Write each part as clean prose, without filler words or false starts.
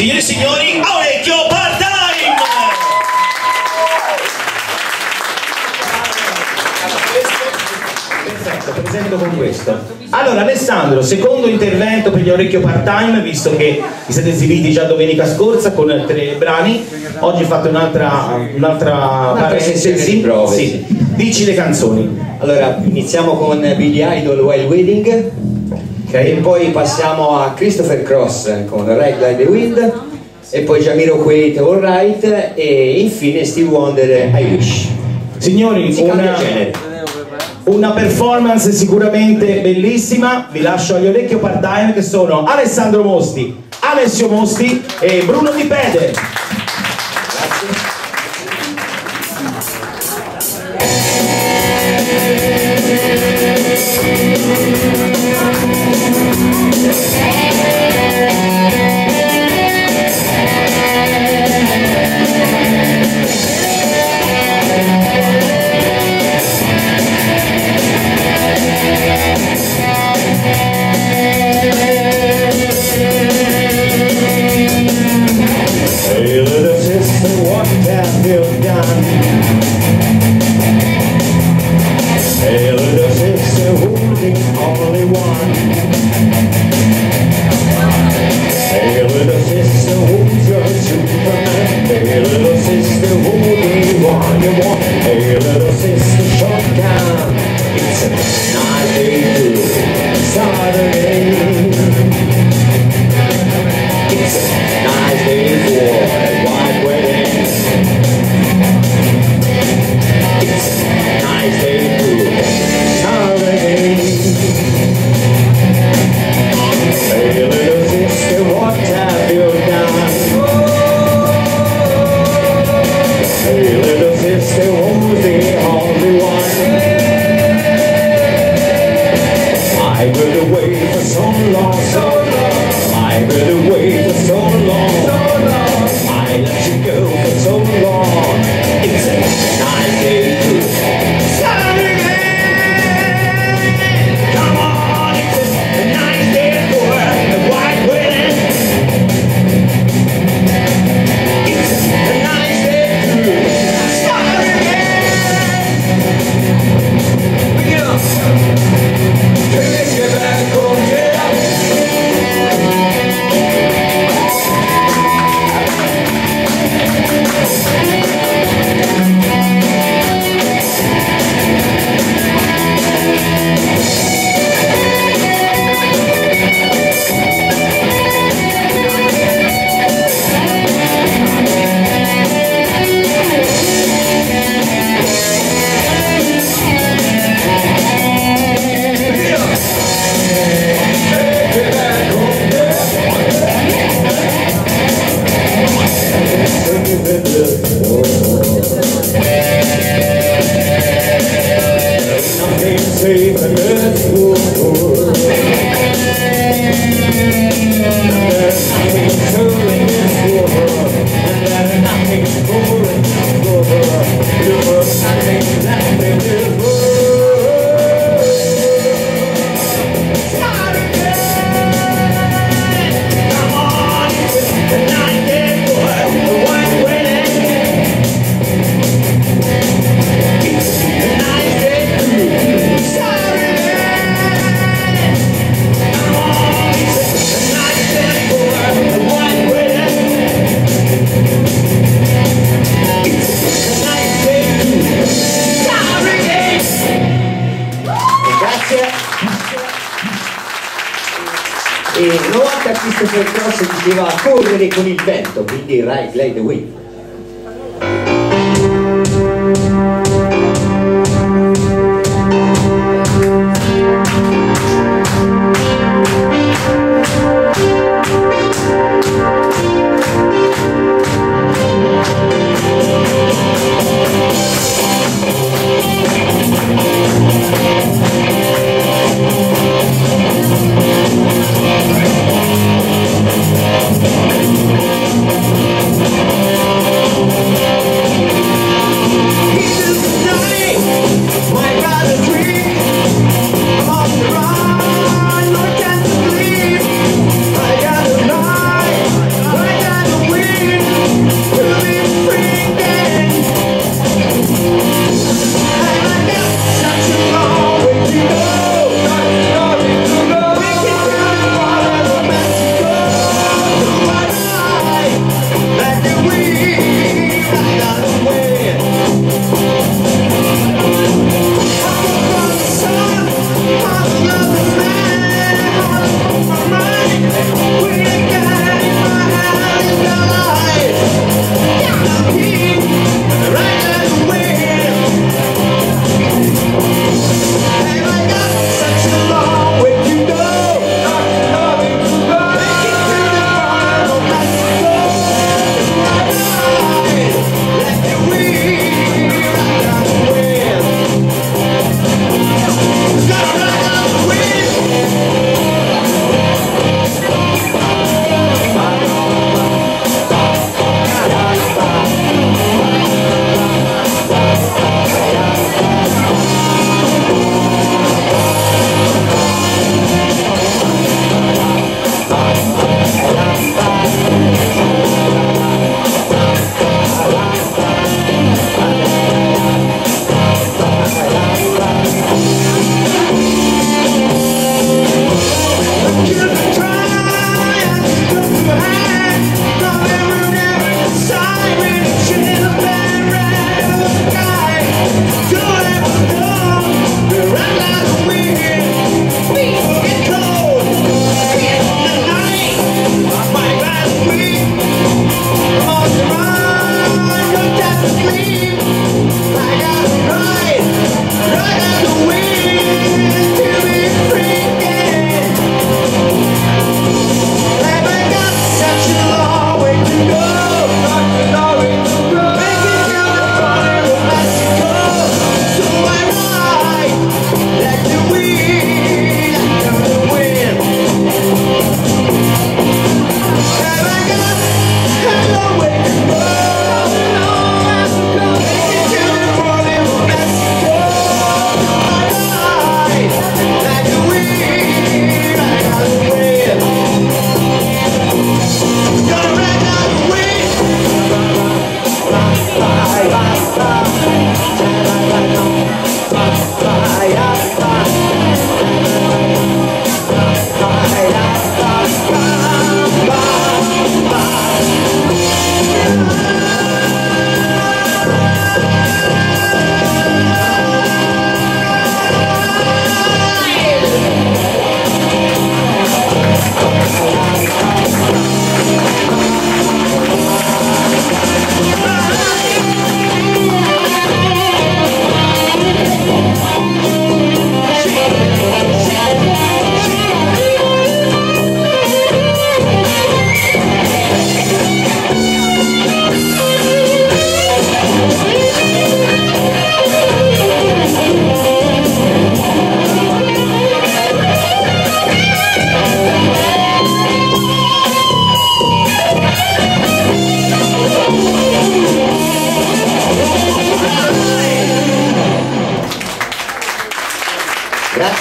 Signore e signori, Orecchio Part-Time! Perfetto, presento con questo. Allora Alessandro, secondo intervento per gli Orecchio Part-Time, visto che vi siete esibiti già domenica scorsa con 3 brani, oggi fate un'altra sessione di prove. Sì. Dici le canzoni. Allora, iniziamo con Billy Idol While Waiting, e poi passiamo a Christopher Cross con Ride Like the Wind, e poi Jamiroquai All Right, e infine Steve Wonder I Wish. Signori, una performance sicuramente bellissima. Vi lascio agli Orecchio Part-Time, che sono Alessandro Mosti, Alessio Mosti e Bruno Di Pede. Grazie. Hey little sister, what have you done? Hey little sister, who's the only one? Hey little sister, who's your Superman? Hey little sister, who's the one you want? Hey little sister, shotgun. It's a nice day to Saturday. It's a nice day for a white wedding. It's a nice day to Saturday. Hey little sister, what have you done? Hey little sister, who's the only one? I've been away for so long, I've been away for so long, I let you go for so long. It's a nice day to Saturday. Come on, it's a nice day for a white wedding. It's a nice day to Saturday. Take it back home, yeah. E una volta Christopher Cross diceva correre con il vento, quindi Ride Like the Wind.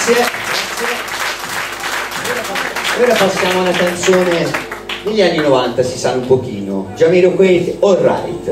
Grazie. Ora passiamo a una canzone degli anni 90, si sa un pochino. Jamiroquai, All Right.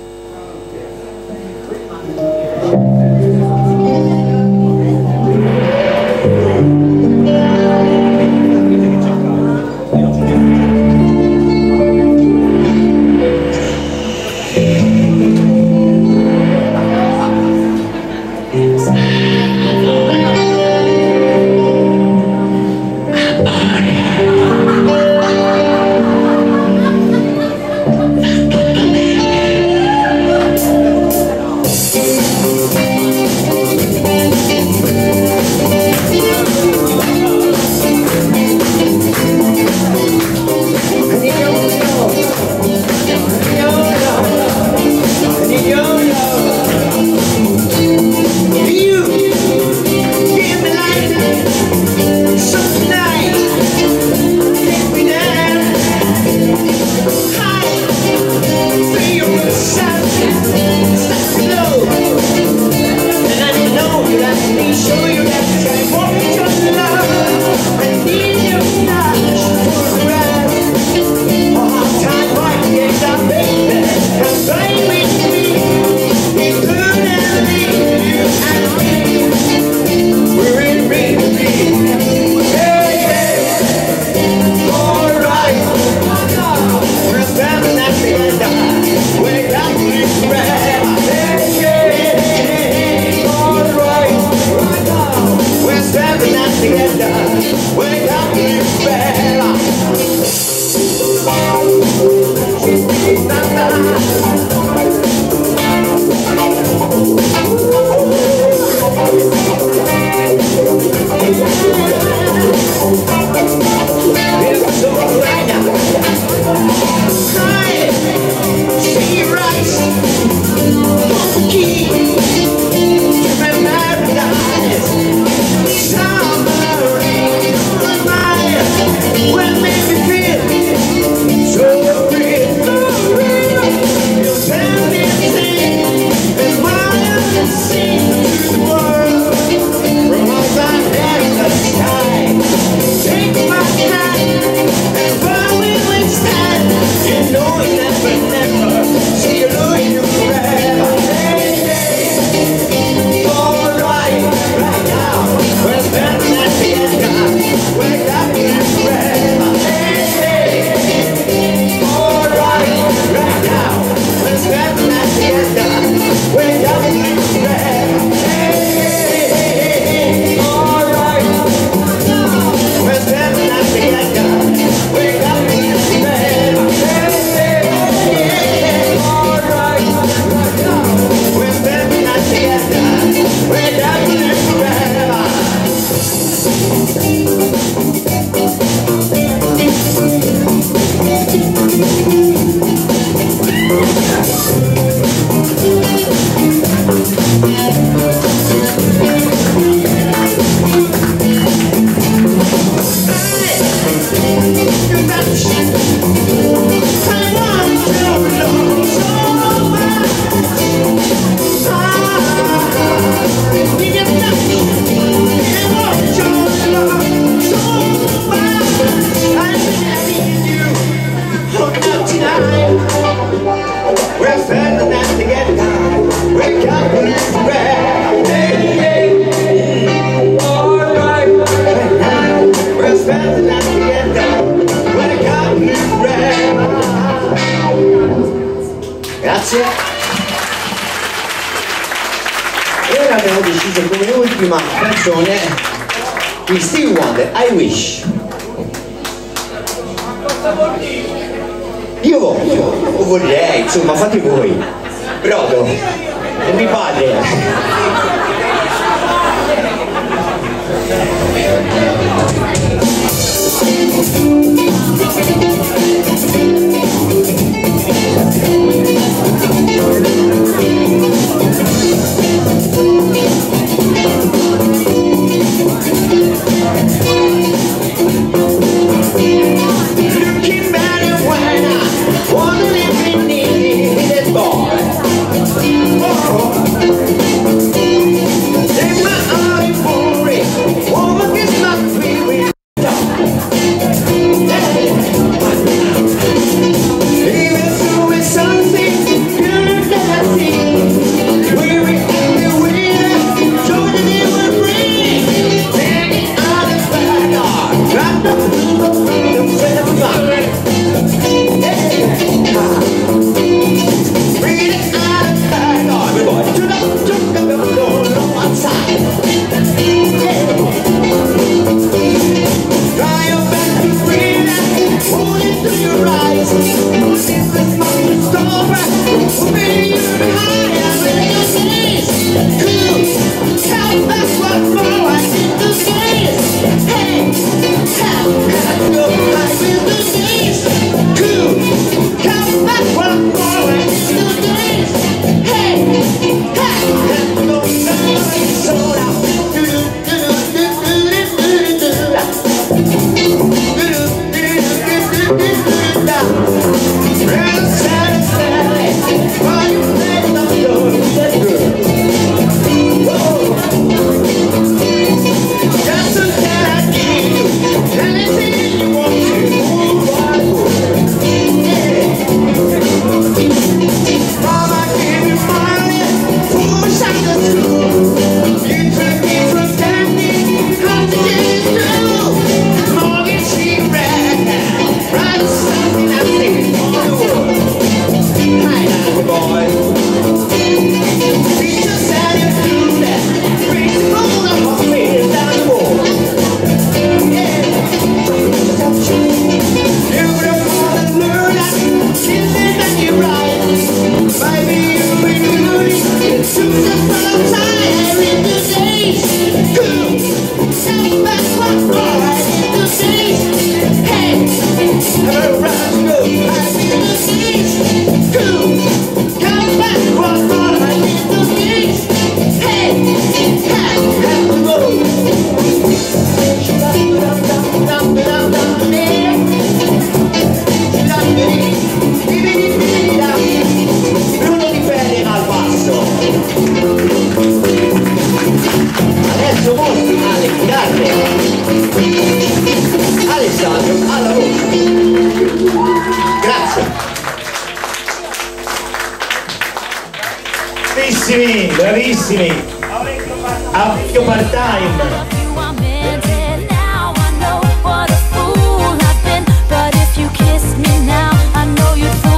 Grazie. E ora abbiamo deciso come ultima canzone di Stevie Wonder, I Wish. Io voglio, o vorrei, insomma fate voi. Brodo, non mi fate. Take my eye for it. Bravissimi, bravissimi. Orecchio part-time. But if you kiss me now, I know you'd